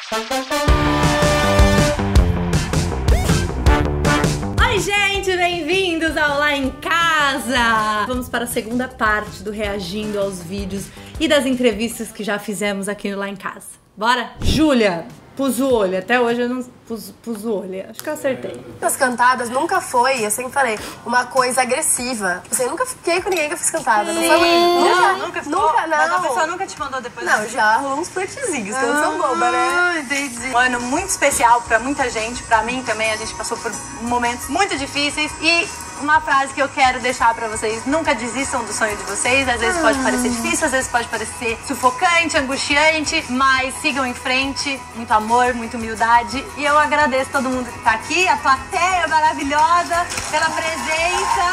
Oi, gente, bem-vindos ao Lá em Casa! Vamos para a segunda parte do reagindo aos vídeos e das entrevistas que já fizemos aqui no Lá em Casa. Bora? Júlia, pus o olho. Até hoje eu não pus o olho. Acho que eu acertei. As cantadas nunca foi, eu sempre falei, uma coisa agressiva. Assim, eu nunca fiquei com ninguém que eu fiz cantada. Não foi Nunca ficou? Nunca, não. Mas a pessoa nunca te mandou depois? Não, já rolou uns flertezinhos, que eu não sou boba, né? Entendi. Um ano muito especial pra muita gente, pra mim também. A gente passou por momentos muito difíceis e uma frase que eu quero deixar pra vocês: nunca desistam do sonho de vocês. Às vezes pode parecer difícil, às vezes pode parecer sufocante, angustiante, mas sigam em frente. Muito amor, muita humildade. E eu agradeço todo mundo que tá aqui, a plateia maravilhosa, pela presença.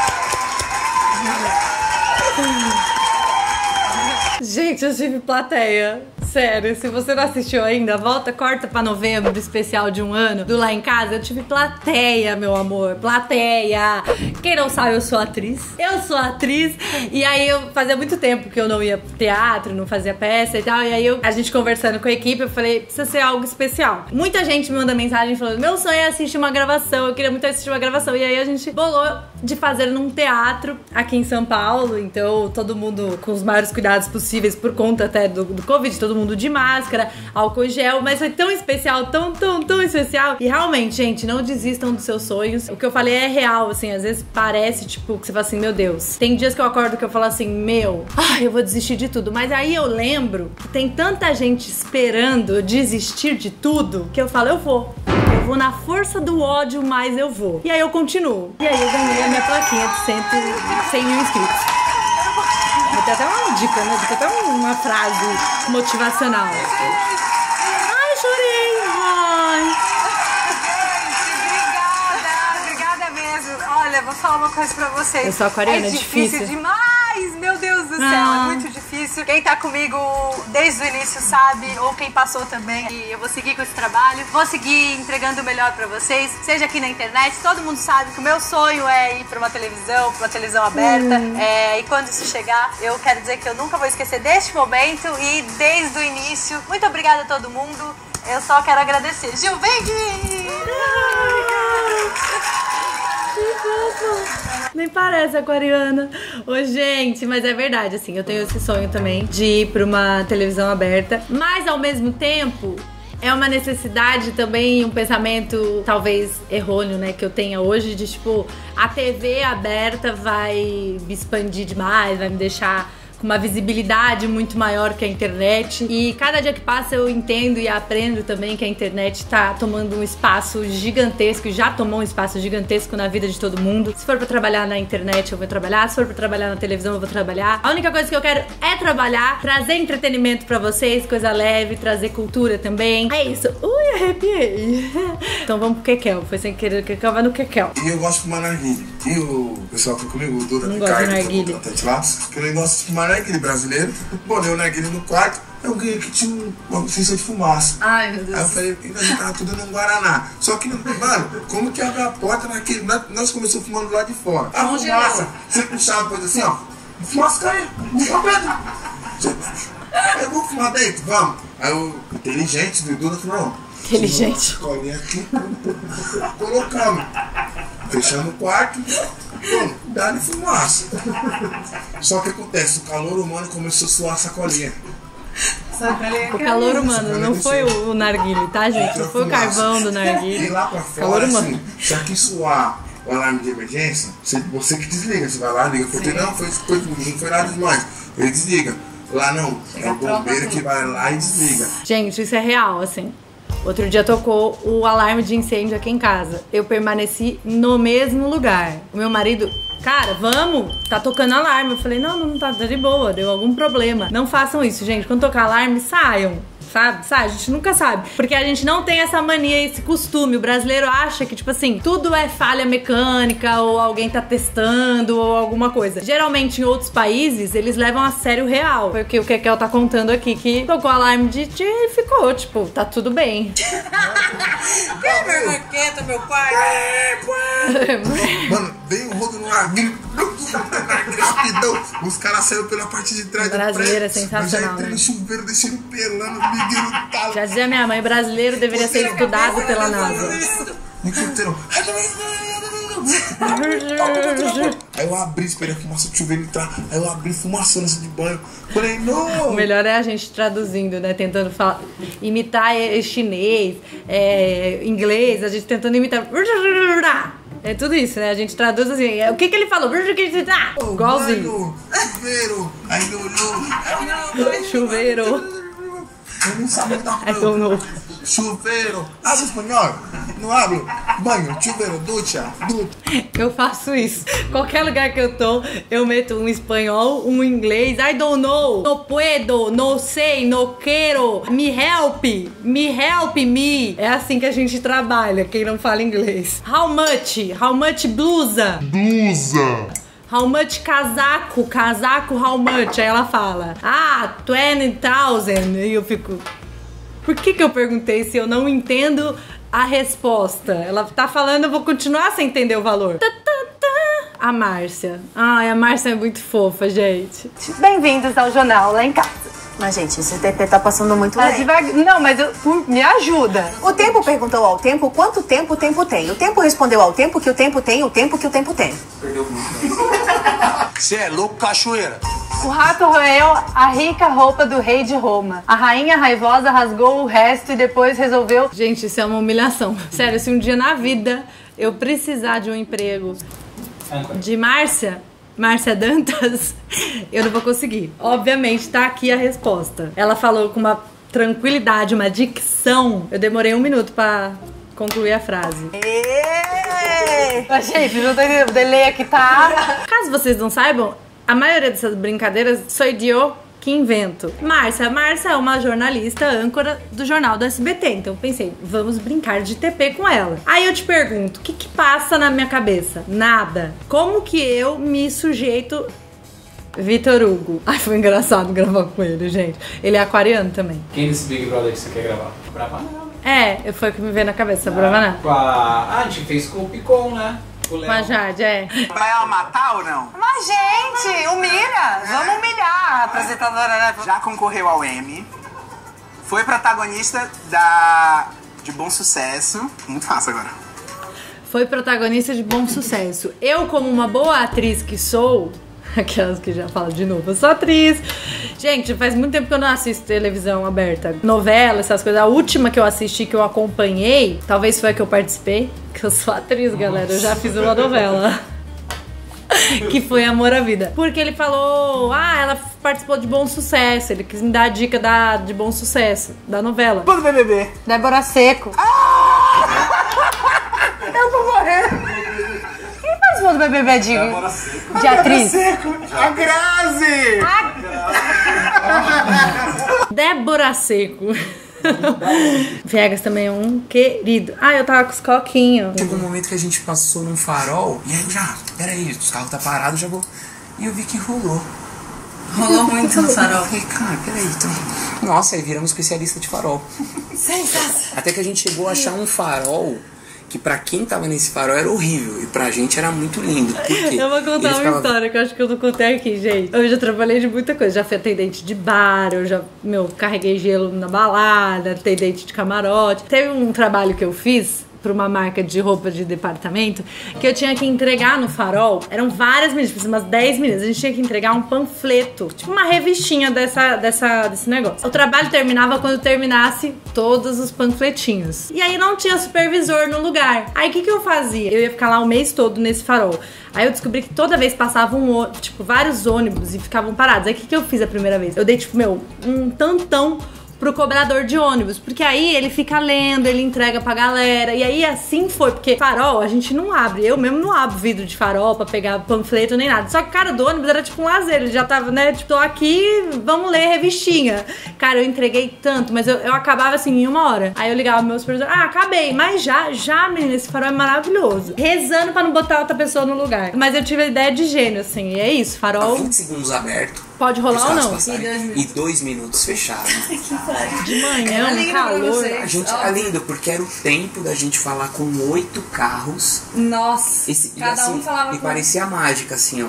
Gente, eu tive plateia. Sério, se você não assistiu ainda, volta, corta pra novembro, especial de um ano do Lá em Casa. Eu tive plateia, meu amor, plateia. Quem não sabe, eu sou atriz. Eu sou atriz. E aí, fazia muito tempo que eu não ia pro teatro, não fazia peça e tal. E aí, a gente conversando com a equipe, eu falei, precisa ser algo especial. Muita gente me manda mensagem falando, meu sonho é assistir uma gravação, eu queria muito assistir uma gravação. E aí, a gente bolou de fazer num teatro aqui em São Paulo. Então, todo mundo com os maiores cuidados possíveis, por conta até do Covid, todo mundo de máscara, álcool gel, mas foi tão especial, tão especial. E realmente, gente, não desistam dos seus sonhos. O que eu falei é real, assim, às vezes parece, tipo, que você fala assim, meu Deus. Tem dias que eu acordo que eu falo assim, eu vou desistir de tudo. Mas aí eu lembro que tem tanta gente esperando eu desistir de tudo, que eu falo, eu vou na força do ódio, mas eu vou. E aí eu continuo. E aí eu ganhei a minha plaquinha de 100 mil inscritos. Vou ter até uma dica, né? Tem até uma frase motivacional. Ai, chorei! Ai. Obrigada mesmo. Olha, vou falar uma coisa pra vocês. Eu sou aquariana, é difícil demais, meu Deus do céu, é muito difícil. Quem tá comigo desde o início sabe, ou quem passou também, e eu vou seguir com esse trabalho, vou seguir entregando o melhor pra vocês, seja aqui na internet. Todo mundo sabe que o meu sonho é ir pra uma televisão aberta, e quando isso chegar, eu quero dizer que eu nunca vou esquecer deste momento e desde o início. Muito obrigada a todo mundo, eu só quero agradecer. Gil, vem aqui! Nem parece aquariana. Ô, gente, mas é verdade, assim, eu tenho esse sonho também de ir pra uma televisão aberta, mas ao mesmo tempo é uma necessidade também, um pensamento talvez errôneo, né, que eu tenha hoje de tipo, a TV aberta vai me expandir demais, vai me deixar com uma visibilidade muito maior que a internet. E cada dia que passa eu entendo e aprendo também que a internet tá tomando um espaço gigantesco, já tomou um espaço gigantesco na vida de todo mundo. Se for pra trabalhar na internet, eu vou trabalhar. Se for pra trabalhar na televisão, eu vou trabalhar. A única coisa que eu quero é trabalhar, trazer entretenimento pra vocês, coisa leve, trazer cultura também. É isso. Ui, arrepiei. Então vamos pro Kekel. Foi sem querer, o Kekel vai no Kekel. E eu gosto de fumar narguilha. E o pessoal que comigo, o Duda, não gosta de narguilha. Que eu gosto de fumar narguilha brasileiro. Bolei o narguilha no quarto. Eu ganhei que tinha uma ciência de fumaça. Ai, meu Deus. Aí eu falei, ainda a gente tava tudo no Guaraná. Só que, mano, como que abre a porta naquele... Nós começamos fumando lá de fora. A fumaça, você puxava coisa assim, ó. Fumaça caiu, uma pedra. Eu vou fumar dentro, vamos. Aí o inteligente do Duda falou, não. Inteligente. Colinha aqui, colocamos. Fechamos o quarto. Dá-lhe fumaça. Só que acontece, o calor humano começou a suar a sacolinha. O calor humano, não foi o narguile, tá, gente? Não foi o carvão do narguile. E lá pra fora, assim, se aqui suar o alarme de emergência, você que desliga, você vai lá, liga. Porque não foi nada demais. Ele desliga. Lá não, é o bombeiro que vai lá e desliga. Gente, isso é real, assim. Outro dia tocou o alarme de incêndio aqui em casa. Eu permaneci no mesmo lugar. O meu marido, cara, vamos, tá tocando alarme. Eu falei, não tá de boa, deu algum problema. Não façam isso, gente. Quando tocar alarme, saiam. Sabe? A gente nunca sabe. Porque a gente não tem essa mania, esse costume. O brasileiro acha que, tipo assim, tudo é falha mecânica, ou alguém tá testando, ou alguma coisa. Geralmente, em outros países, eles levam a sério o real. Foi o que o Kekel tá contando aqui, que tocou o alarme de e ficou, tipo, tá tudo bem. Quem é meu maqueta, meu pai? Mano, veio o rodo no narguilho. rapidão. Os caras saíram pela parte de trás do Brasileiro é prédio. sensacional, Eu já entrei né? no chuveiro, deixei ele pelando, liguei no talo. Já dizia minha mãe, brasileiro deveria ser estudado pela NASA. Aí eu abri, esperei a fumaça do chuveiro entrar. Aí eu abri fumaçando assim de banho. Falei, não! O melhor é a gente traduzindo, né? Tentando imitar chinês, inglês, a gente tentando imitar. É tudo isso, né? A gente traduz assim. O que ele falou? Igualzinho. Chuveiro. Aí ele olhou. Chuveiro. Eu não sabia dar I don't know. Chuveiro. Habla espanhol? Não hablo? Banho, chuveiro, ducha. Eu faço isso. Qualquer lugar que eu tô, eu meto um espanhol, um inglês. I don't know. No puedo, no sei, no quero. Me help me. É assim que a gente trabalha, quem não fala inglês. How much? How much blusa? How much casaco? Casaco, how much? Aí ela fala, 20,000. E eu fico... Por que eu perguntei se eu não entendo a resposta? Ela tá falando, eu vou continuar sem entender o valor. A Márcia. Ai, a Márcia é muito fofa, gente. Bem-vindos ao jornal Lá em Casa. Mas, gente, esse TP tá passando muito Tá lento. devagar. Não, mas me ajuda. O tempo perguntou ao tempo quanto tempo o tempo tem. O tempo respondeu ao tempo que o tempo tem, o tempo que o tempo tem. Você é louco, cachoeira? O rato roeu a rica roupa do rei de Roma. A rainha raivosa rasgou o resto e depois resolveu... Gente, isso é uma humilhação. Sério, se um dia na vida eu precisar de um emprego de Márcia Dantas, eu não vou conseguir. Obviamente, tá aqui a resposta. Ela falou com uma tranquilidade, uma dicção. Eu demorei 1 minuto pra concluir a frase. Gente, não tô entendendo. O delay aqui tá... Caso vocês não saibam, a maioria dessas brincadeiras sou eu que invento. Márcia é uma jornalista âncora do jornal do SBT. Então pensei, vamos brincar de TP com ela. Aí eu te pergunto, o que passa na minha cabeça? Nada. Como que eu me sujeito... Vitor Hugo. Ai, foi engraçado gravar com ele, gente. Ele é aquariano também. Quem desse Big Brother que você quer gravar? Bravanel. Foi o que me veio na cabeça, Bravanel. A gente fez com o Picon, né? Com a Jade, Pra ela matar ou não? Mas, gente, humilha. Vamos humilhar a apresentadora, né? Já concorreu ao Emmy. Foi protagonista de Bom Sucesso. Muito fácil agora. Foi protagonista de Bom Sucesso. Eu, como uma boa atriz que sou... Aquelas que já falam de novo, eu sou atriz. Gente, faz muito tempo que eu não assisto televisão aberta. Novela, essas coisas. A última que eu assisti, que eu acompanhei, talvez foi a que eu participei. Que eu sou atriz, galera. Eu já fiz uma novela. Que foi Amor à Vida. Porque ele falou, ela participou de Bom Sucesso. Ele quis me dar a dica de Bom Sucesso, da novela. Do BBB. Débora Seco. Eu vou morrer. Quem participou do BBB de atriz? A Grazi. Débora Seco. Viegas também é um querido. Eu tava com os coquinhos. Teve um momento que a gente passou num farol e aí eu já, peraí, os carros tá parado, já vou. E eu vi que rolou. Rolou muito no farol. Eu falei, cara, peraí, então. Nossa, aí viramos especialista de farol. Até que a gente chegou a achar um farol que pra quem tava nesse farol era horrível e pra gente era muito lindo. Por quê? Eu vou contar uma história que eu acho que eu não contei aqui, gente. Eu já trabalhei de muita coisa. Já fui atendente de bar, eu já, carreguei gelo na balada, atendente de camarote. Teve um trabalho que eu fiz pra uma marca de roupa de departamento, que eu tinha que entregar no farol. Eram várias meninas, umas 10 meninas. A gente tinha que entregar um panfleto, tipo uma revistinha desse negócio. O trabalho terminava quando terminasse todos os panfletinhos. E aí não tinha supervisor no lugar. Aí o que eu fazia? Eu ia ficar lá o mês todo nesse farol. Aí eu descobri que toda vez passavam, vários ônibus e ficavam parados. Aí o que eu fiz a primeira vez? Eu dei, um tantão pro cobrador de ônibus, porque aí ele fica lendo, ele entrega pra galera, e aí assim foi, porque farol a gente não abre, eu mesmo não abro vidro de farol pra pegar panfleto nem nada, só que o cara do ônibus era tipo um lazer, ele já tava, né, tô aqui, vamos ler revistinha. Cara, eu entreguei tanto, mas eu acabava assim em 1 hora, aí eu ligava pro meu supervisor, acabei, mas já, menina, esse farol é maravilhoso, rezando pra não botar outra pessoa no lugar, mas eu tive a ideia de gênio, assim, e é isso, farol... 20 segundos aberto. Pode rolar ou não? E 2 minutos fechado. De manhã, um calor. A gente era lindo, porque era o tempo da gente falar com 8 carros. Nossa. Cada um falava. E parecia mágica, assim, ó.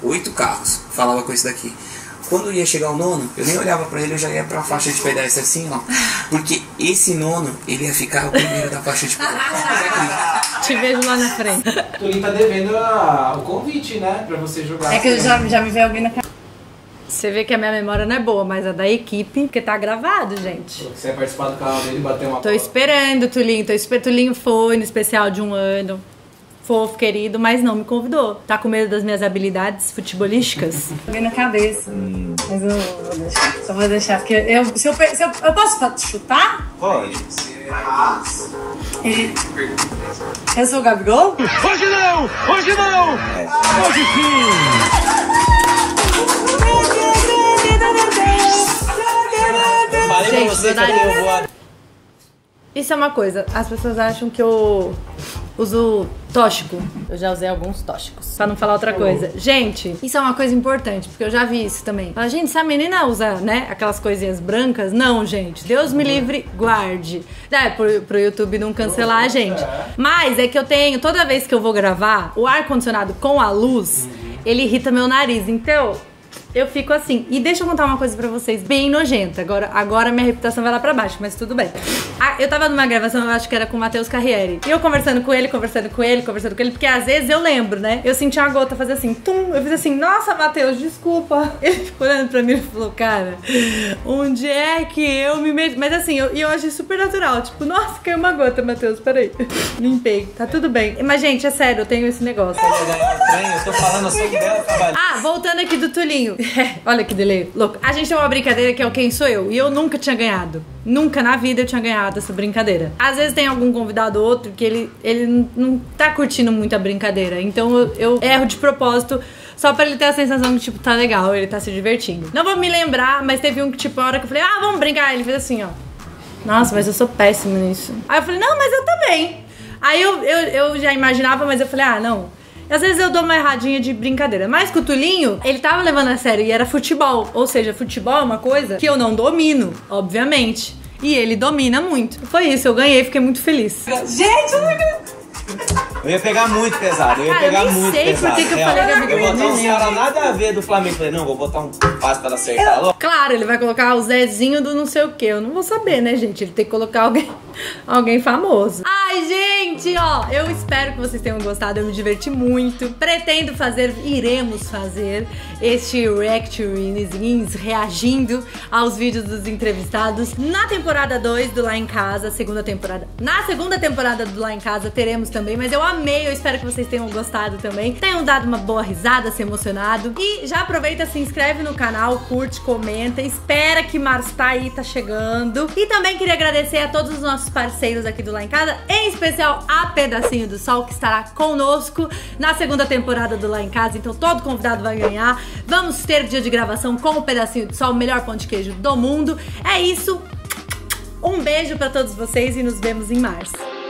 8 carros, falava com esse daqui. Quando ia chegar o nono, eu nem olhava pra ele, eu já ia pra faixa de pedestre assim, ó. Porque esse nono, ele ia ficar o primeiro da faixa de pedestre. Te vejo lá na frente. O Tulinho tá devendo o convite, né? Pra você jogar. É que eu já me veio alguém na cara. Você vê que a minha memória não é boa, mas a da equipe, porque tá gravado, gente. Você ia participar do canal dele e bater uma Tô esperando, Tulinho. Tulinho foi no especial de 1 ano. Fofo, querido, mas não me convidou. Tá com medo das minhas habilidades futebolísticas? Vem na cabeça. Mas eu não vou deixar. Só vou deixar, porque eu posso chutar? Pode. Eu sou o Gabigol? Hoje não! Hoje não! Hoje sim! Falei pra você que eu vou... Isso é uma coisa, as pessoas acham que eu uso tóxico. Eu já usei alguns tóxicos, pra não falar outra coisa. Gente, isso é uma coisa importante, porque eu já vi isso também. Fala, gente, se a menina usa, né, aquelas coisinhas brancas, não, gente. Deus me livre, guarde. Pro YouTube não cancelar a gente. Mas é que eu tenho, toda vez que eu vou gravar, o ar-condicionado com a luz, ele irrita meu nariz. Então... eu fico assim. E deixa eu contar uma coisa pra vocês, bem nojenta. Agora minha reputação vai lá pra baixo, mas tudo bem. Eu tava numa gravação, eu acho que era com o Matheus Carriere. E eu conversando com ele, porque às vezes eu lembro, né? Eu senti uma gota fazer assim, tum. Eu fiz assim, nossa, Matheus, desculpa. Ele ficou olhando pra mim e falou, cara, onde é que eu me meti? Mas assim, eu achei super natural. Tipo, nossa, caiu uma gota, Matheus, peraí. Limpei, tá tudo bem. Mas, gente, é sério, eu tenho esse negócio. Eu tô falando assim dela, trabalho. Voltando aqui do Tulinho. Olha que delay, louco. A gente tem uma brincadeira que é o Quem Sou Eu. E eu nunca tinha ganhado. Nunca na vida eu tinha ganhado essa brincadeira. Às vezes tem algum convidado ou outro que ele não tá curtindo muito a brincadeira. Então eu erro de propósito só pra ele ter a sensação de, tipo, tá legal, ele tá se divertindo. Não vou me lembrar, mas teve um que, tipo, a hora que eu falei, vamos brincar. Ele fez assim, ó. Nossa, mas eu sou péssima nisso. Aí eu falei, não, mas eu também. Aí eu já imaginava, mas eu falei, não. Às vezes eu dou uma erradinha de brincadeira. Mas com o Tulinho, ele tava levando a sério e era futebol. Ou seja, futebol é uma coisa que eu não domino, obviamente. E ele domina muito. Foi isso, eu ganhei, fiquei muito feliz. Gente, eu ia pegar muito pesado, eu ia pegar muito pesado. Eu sei por que eu falei Gabigol. Eu vou botar uns caras nada a ver do Flamengo. Falei, não, vou botar um passo pra ela acertar. Claro, ele vai colocar o Zezinho do não sei o que. Eu não vou saber, né, gente? Ele tem que colocar alguém famoso. Ai, gente, ó, eu espero que vocês tenham gostado. Eu me diverti muito. Pretendo fazer, iremos fazer este reactions reagindo aos vídeos dos entrevistados na temporada 2 do Lá em Casa, segunda temporada. Na segunda temporada do Lá em Casa teremos também, mas eu amei, eu espero que vocês tenham gostado também. Tenham dado uma boa risada, se emocionado. E já aproveita, se inscreve no canal, curte, comenta. Espera que março tá aí, tá chegando. E também queria agradecer a todos os nossos parceiros aqui do Lá em Casa, em especial a Pedacinho do Sol, que estará conosco na segunda temporada do Lá em Casa. Então todo convidado vai ganhar. Vamos ter dia de gravação com o Pedacinho do Sol, o melhor pão de queijo do mundo. É isso. Um beijo pra todos vocês e nos vemos em março.